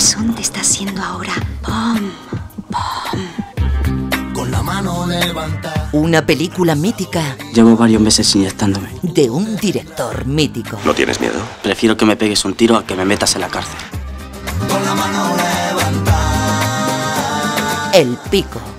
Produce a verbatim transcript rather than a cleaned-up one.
pasón te está haciendo ahora. Pom, pom. Con la mano levanta. Una película mítica. Llevo varios meses inyectándome. De un director mítico. ¿No tienes miedo? Prefiero que me pegues un tiro a que me metas en la cárcel. Con la mano levanta. El Pico.